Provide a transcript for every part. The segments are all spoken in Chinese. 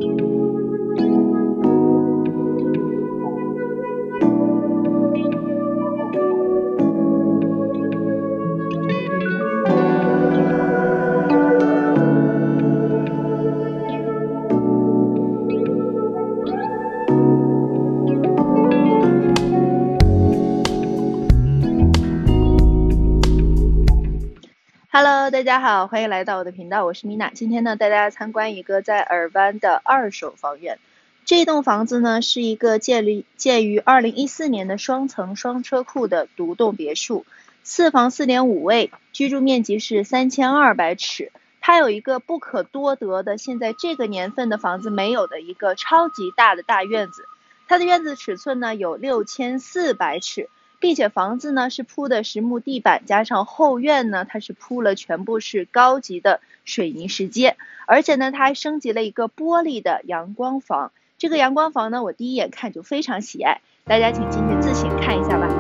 Hello， 大家好，欢迎来到我的频道，我是米娜。今天呢，带大家参观一个在尔湾的二手房源。这栋房子呢，是一个建于2014年的双层双车库的独栋别墅，4房4.5卫，居住面积是3200尺。它有一个不可多得的，现在这个年份的房子没有的一个超级大的大院子。它的院子尺寸呢有6400尺。并且房子呢是铺的实木地板，加上后院呢它是铺了全部是高级的水泥石阶，而且呢它还升级了一个玻璃的阳光房。这个阳光房呢我第一眼看就非常喜爱，大家请进去自行看一下吧。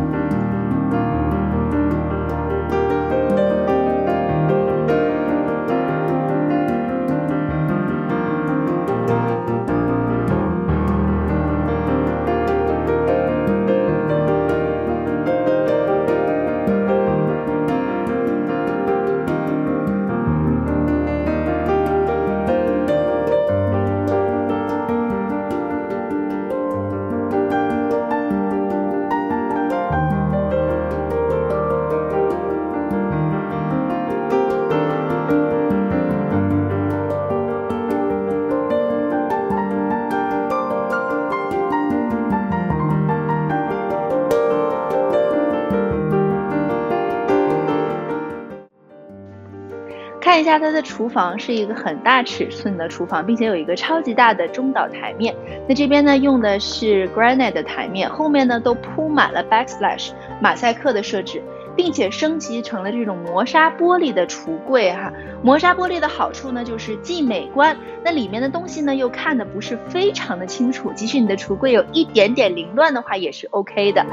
看一下它的厨房是一个很大尺寸的厨房，并且有一个超级大的中岛台面。那这边呢用的是 granite 的台面，后面呢都铺满了 backsplash 马赛克的设置，并且升级成了这种磨砂玻璃的橱柜哈。磨砂玻璃的好处呢就是既美观，那里面的东西呢又看得不是非常的清楚，即使你的橱柜有一点点凌乱的话也是 OK 的。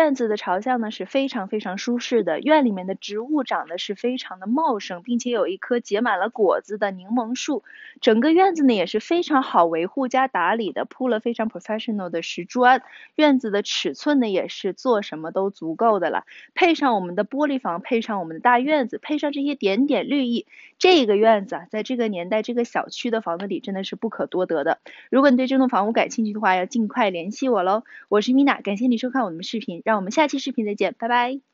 院子的朝向呢是非常非常舒适的，院里面的植物长得是非常的茂盛，并且有一棵结满了果子的柠檬树。整个院子呢也是非常好维护加打理的，铺了非常 professional 的石砖，院子的尺寸呢也是做什么都足够的了。配上我们的玻璃房，配上我们的大院子，配上这些点点绿意，这个院子啊，在这个年代这个小区的房子里真的是不可多得的。如果你对这栋房屋感兴趣的话，要尽快联系我喽。我是米娜，感谢你收看我们的视频，让我们下期视频再见，拜拜。